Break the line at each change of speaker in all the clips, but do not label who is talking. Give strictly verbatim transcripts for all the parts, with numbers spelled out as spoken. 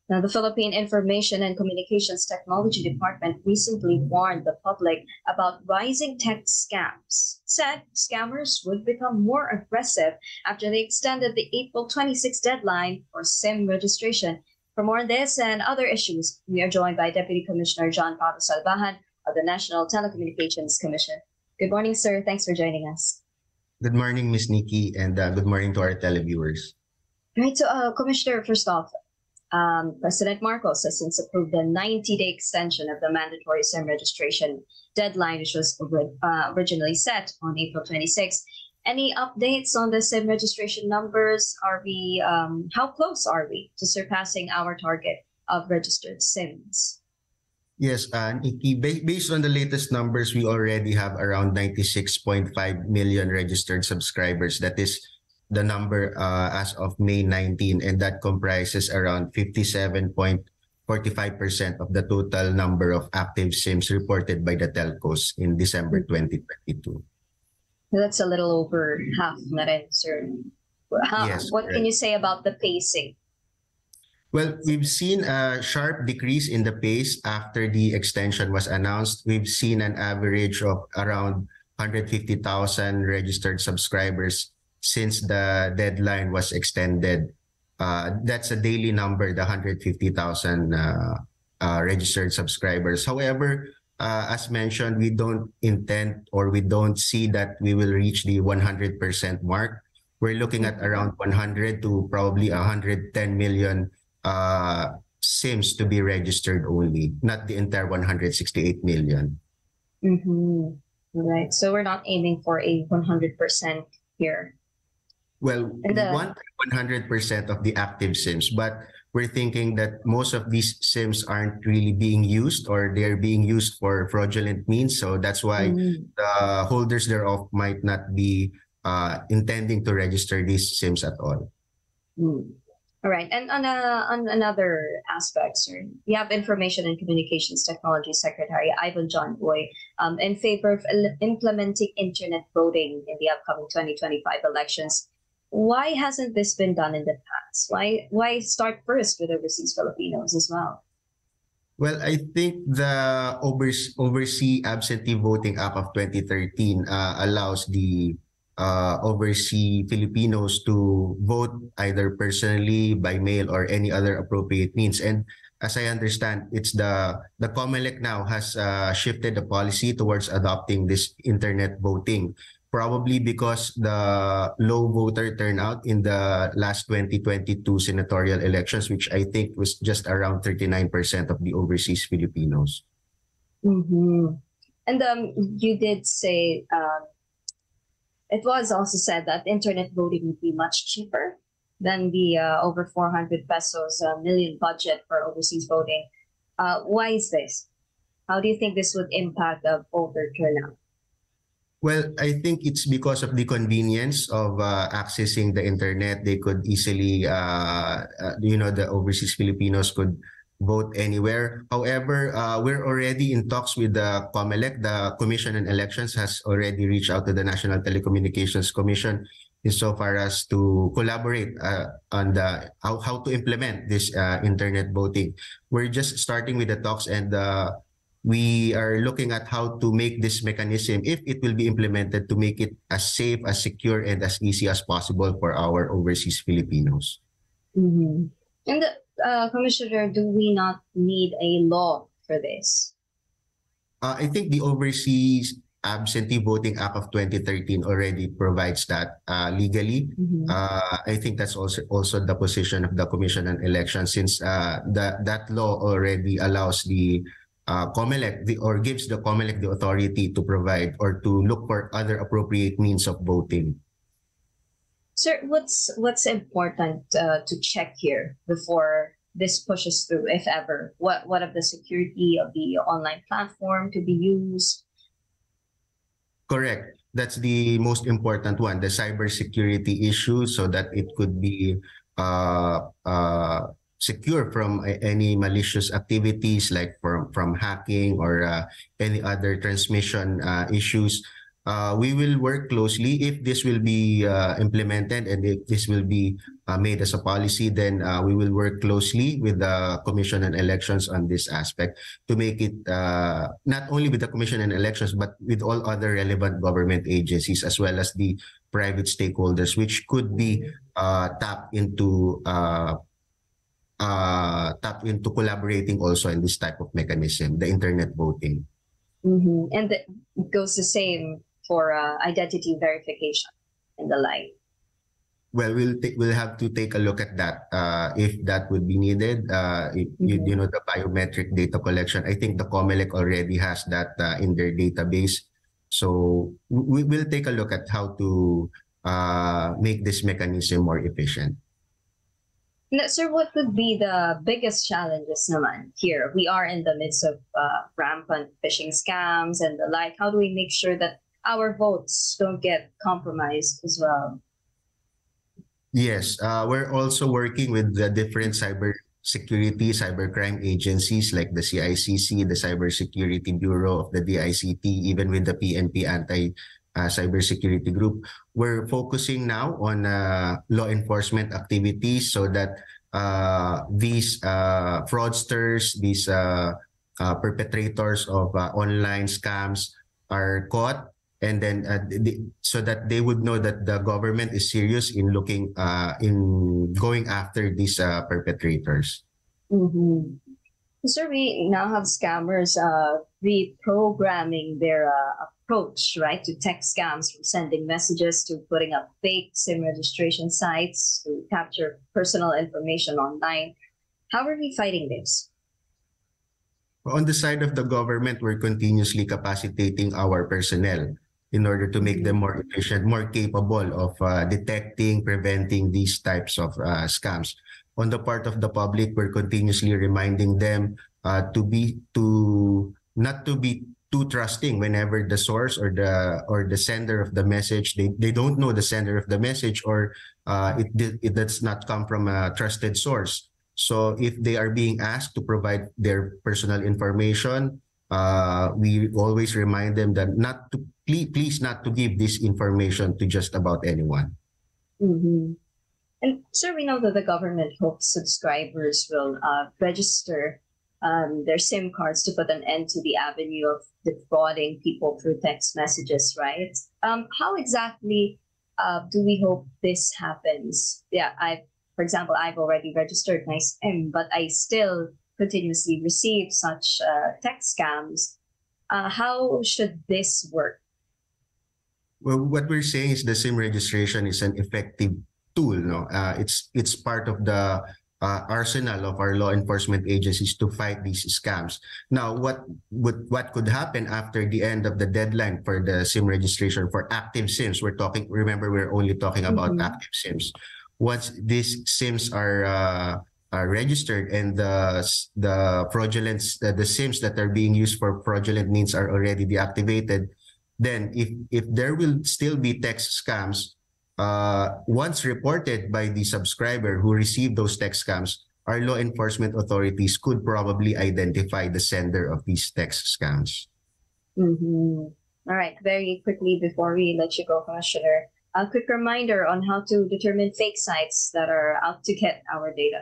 Now, the Philippine Information and Communications Technology Department recently warned the public about rising tech scams. It said scammers would become more aggressive after they extended the April twenty-sixth deadline for SIM registration. For more on this and other issues, we are joined by Deputy Commissioner John Pablo Salvajan of the National Telecommunications Commission. Good morning, sir. Thanks for joining us.
Good morning, Miss Nikki, and uh, good morning to our televiewers.
Right, so uh, Commissioner, first off, um, President Marcos has since approved a ninety-day extension of the mandatory SIM registration deadline, which was uh, originally set on April twenty-sixth. Any updates on the SIM registration numbers? Are we, um, how close are we to surpassing our target of registered SIMs?
Yes, uh, Nikki, ba- based on the latest numbers, we already have around ninety-six point five million registered subscribers. That is the number uh, as of May nineteenth, and that comprises around fifty-seven point four five percent of the total number of active SIMs reported by the telcos in December twenty twenty-two.
That's a little over half na rin, sir. How,
yes,
what
correct.
Can you say about the pacing?
Well, we've seen a sharp decrease in the pace after the extension was announced. We've seen an average of around one hundred fifty thousand registered subscribers since the deadline was extended. Uh, that's a daily number, the one hundred fifty thousand uh, uh, registered subscribers. However, uh, as mentioned, we don't intend or we don't see that we will reach the one hundred percent mark. We're looking at around one hundred to probably one hundred ten million uh, SIMs to be registered only, not the entire one hundred sixty-eight million.
Mm-hmm. Right. So we're not aiming for a one hundred percent here.
Well,
And
we
the-
want one hundred percent of the active SIMs, but we're thinking that most of these SIMs aren't really being used, or they're being used for fraudulent means. So that's why
Mm.
the holders thereof might not be uh, intending to register these SIMs at all.
Mm. All right. And on, a, on another aspect, sir, we have Information and Communications Technology Secretary Ivan John Boy um, in favor of il- implementing internet voting in the upcoming twenty twenty-five elections. Why hasn't this been done in the past? Why why start first with overseas Filipinos as well?
Well, I think the Overs- Overseas Absentee Voting Act of twenty thirteen uh, allows the uh, overseas Filipinos to vote either personally, by mail, or any other appropriate means. And as I understand, it's the the COMELEC now has uh, shifted the policy towards adopting this internet voting. Probably because the low voter turnout in the last twenty twenty-two senatorial elections, which I think was just around thirty-nine percent of the overseas Filipinos.
Mm-hmm. And um, you did say um, it was also said that internet voting would be much cheaper than the uh, over four hundred pesos uh, million budget for overseas voting. Uh, why is this? How do you think this would impact the voter turnout?
Well, I think it's because of the convenience of uh, accessing the internet. They could easily, uh, uh, you know, the overseas Filipinos could vote anywhere. However, uh, we're already in talks with the COMELEC. The Commission on Elections has already reached out to the National Telecommunications Commission insofar as to collaborate uh, on the how, how to implement this uh, internet voting. We're just starting with the talks, and uh, we are looking at how to make this mechanism, if it will be implemented, to make it as safe, as secure, and as easy as possible for our overseas Filipinos.
Mm-hmm. And uh, Commissioner, do we not need a law for this?
Uh, I think the Overseas Absentee Voting Act of twenty thirteen already provides that uh, legally.
Mm-hmm.
Uh, I think that's also also the position of the Commission on Elections, since uh, that that law already allows the uh, COMELEC the, or gives the COMELEC the authority to provide or to look for other appropriate means of voting.
Sir, what's what's important uh, to check here before this pushes through, if ever? What what of the security of the online platform to be used?
Correct. That's the most important one, the cybersecurity issue, so that it could be uh, uh, secure from a, any malicious activities, like from, from hacking or uh, any other transmission uh, issues. Uh, we will work closely if this will be uh, implemented and if this will be uh, made as a policy, then uh, we will work closely with the Commission on Elections on this aspect to make it uh, not only with the Commission on Elections, but with all other relevant government agencies as well as the private stakeholders, which could be uh, tapped into uh, uh, tapped into collaborating also in this type of mechanism, the internet voting.
Mm-hmm. And it goes the same for uh, identity verification and the like.
Well, we'll ta- we'll have to take a look at that uh, if that would be needed. Uh, if, you,
Mhm.
you know, the biometric data collection. I think the COMELEC already has that uh, in their database. So we will take a look at how to uh, make this mechanism more efficient.
Now, sir, what would be the biggest challenges naman here? We are in the midst of uh, rampant phishing scams and the like. How do we make sure that our votes don't get compromised as well?
Yes, uh, we're also working with the different cyber security, cybercrime agencies like the C I C C, the Cybersecurity Bureau of the D I C T, even with the P N P Anti uh, Cybersecurity Group. We're focusing now on uh, law enforcement activities so that uh, these uh, fraudsters, these uh, uh, perpetrators of uh, online scams are caught, and then uh, the, so that they would know that the government is serious in looking uh, in going after these uh, perpetrators.
Mm-hmm. Sir, we now have scammers uh, reprogramming their uh, approach, right, to tech scams, from sending messages to putting up fake SIM registration sites to capture personal information online. How are we fighting this?
On the side of the government, we're continuously capacitating our personnel in order to make them more efficient, more capable of uh, detecting, preventing these types of uh, scams. On the part of the public, we're continuously reminding them uh, to be to not to be too trusting whenever the source or the or the sender of the message, they, they don't know the sender of the message, or uh, it, it does not come from a trusted source. So if they are being asked to provide their personal information, uh, we always remind them that not to please, please not to give this information to just about anyone.
Mm-hmm. And sir, we know that the government hopes subscribers will uh, register um, their SIM cards to put an end to the avenue of defrauding people through text messages, right? Um, how exactly uh, do we hope this happens? Yeah, I, for example, I've already registered my SIM, but I still continuously receive such uh, text scams. Uh, how should this work?
Well, what we're saying is the SIM registration is an effective tool. No, uh, it's it's part of the uh, arsenal of our law enforcement agencies to fight these scams. Now, what would what could happen after the end of the deadline for the SIM registration for active SIMs? We're talking. Remember, we're only talking about
Mhm.
active SIMs. Once these SIMs are uh, are registered and the the fraudulent the, the SIMs that are being used for fraudulent means are already deactivated, then if if there will still be text scams, uh, once reported by the subscriber who received those text scams, our law enforcement authorities could probably identify the sender of these text scams.
Mm-hmm. All right, very quickly before we let you go, Commissioner, a quick reminder on how to determine fake sites that are out to get our data.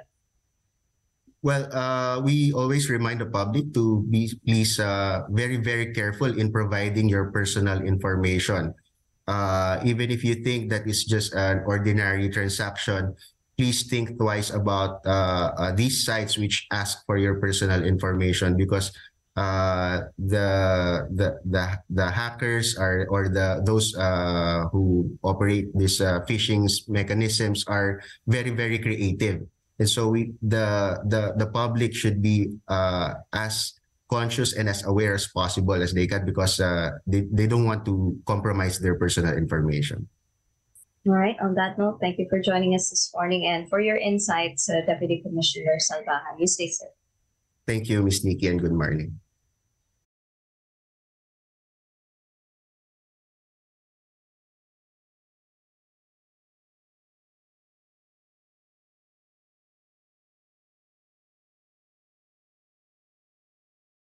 Well, uh, we always remind the public to be please uh, very, very careful in providing your personal information. Uh, even if you think that it's just an ordinary transaction, please think twice about uh, uh, these sites which ask for your personal information, because uh, the, the the the hackers are or the those uh, who operate these uh, phishing mechanisms are very, very creative. And so we the the the public should be uh, as conscious and as aware as possible as they can, because uh, they, they don't want to compromise their personal information.
All right, on that note, thank you for joining us this morning and for your insights, uh, Deputy Commissioner Salvajan. You stay safe.
Thank you, Miz Nikki, and good morning.